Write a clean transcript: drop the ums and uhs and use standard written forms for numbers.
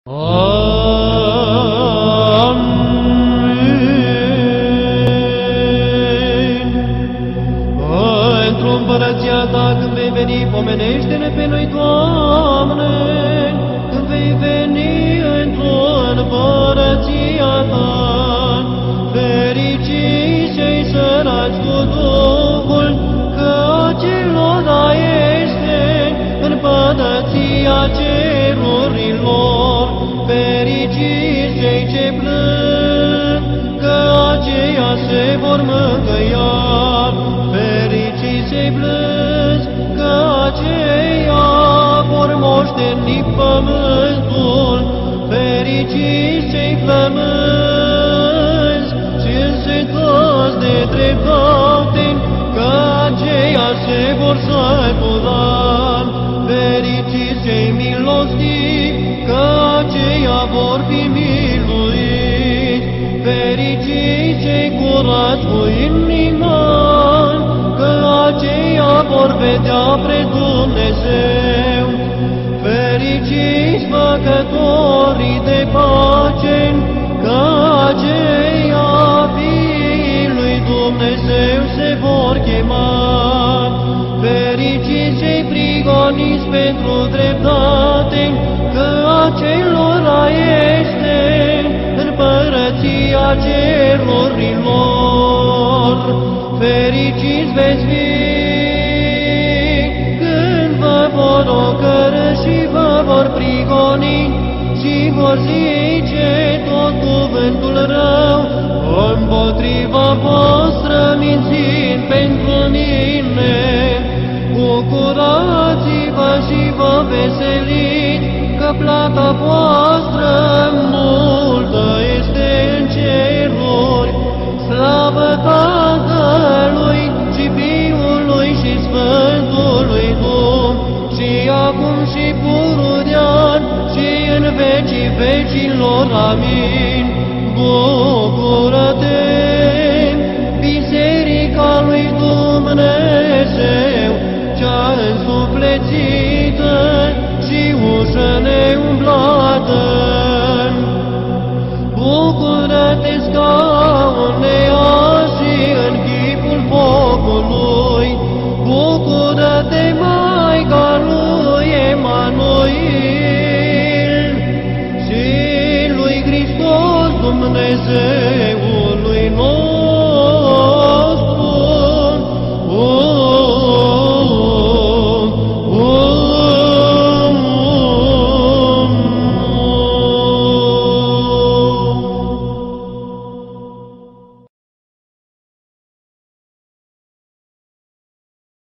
Amin. Într-o împărăția Ta când vei veni, pomenește-ne pe noi, Doamne, când vei veni într-o împărăția Ta. Fericiți cei săraci cu Duhul, că acelora este împărăția cerurilor. Fericiți cei ce plâng, că aceia se vor mângâia. Fericiți cei plângi, că aceia vor moșteni pământul. Fericiți cei flămânzi și însetați de dreptate, că aceia se vor sătura. Fericiți cei milostivi, că aceia vor fi miluiți. Fericiți cei curați cu inima, că aceia vor vedea pre Dumnezeu. Fericiți făcătorii de pace, că aceia fiii lui Dumnezeu se vor chema. Fericiți cei prigoniți pentru dreptate, că acelora este împărăția cerurilor. Fericiți veți fi când vă vor ocărî și vă vor prigoni și vor zice tot cuvântul rău împotriva voastră, mințind pentru mine. Bucurați-vă și vă veseliți, că plata voastră multă este în ceruri. Slavă Tatălui și Fiului și Sfântului Duh, și acum și pururea și în vecii vecilor. Amin. Bucură-te, Biserica lui Dumnezeu, cea însuflețită și ușă neumblată. Bucură-te, scaune și în chipul focului. Bucură-te, Maica lui Emanuel și lui Hristos Dumnezeu.